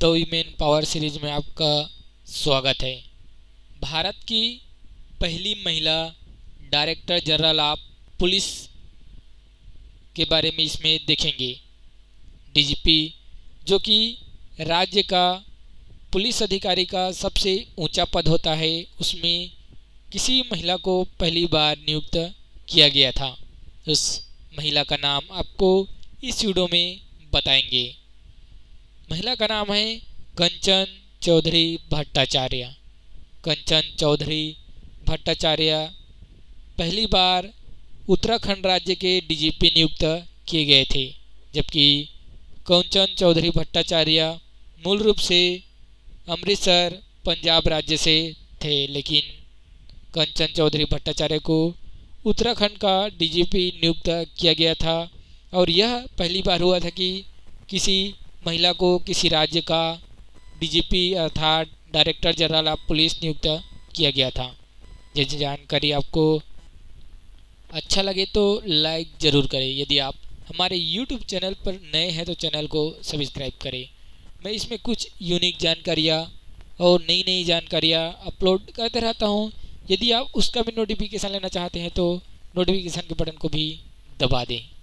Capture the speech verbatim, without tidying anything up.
The women power series में आपका स्वागत है। भारत की पहली महिला डायरेक्टर जनरल ऑफ पुलिस के बारे में इसमें देखेंगे। डीजीपी जो कि राज्य का पुलिस अधिकारी का सबसे ऊंचा पद होता है, उसमें किसी महिला को पहली बार नियुक्त किया गया था। उस महिला का नाम आपको इस वीडियो में बताएंगे। महिला का नाम है कंचन चौधरी भट्टाचार्य। कंचन चौधरी भट्टाचार्य पहली बार उत्तराखंड राज्य के डीजीपी नियुक्त किए गए थे, जबकि कंचन चौधरी भट्टाचार्य मूल रूप से अमृतसर पंजाब राज्य से थे, लेकिन कंचन चौधरी भट्टाचार्य को उत्तराखंड का डीजीपी नियुक्त किया गया था। और यह पहली बार हुआ था कि किसी महिला को किसी राज्य का डीजीपी अर्थात डायरेक्टर जनरल ऑफ पुलिस नियुक्त किया गया था। ये जानकारी आपको अच्छा लगे तो लाइक ज़रूर करें। यदि आप हमारे यूट्यूब चैनल पर नए हैं तो चैनल को सब्सक्राइब करें। मैं इसमें कुछ यूनिक जानकारियाँ और नई नई जानकारियाँ अपलोड करते रहता हूँ। यदि आप उसका भी नोटिफिकेशन लेना चाहते हैं तो नोटिफिकेशन के बटन को भी दबा दें।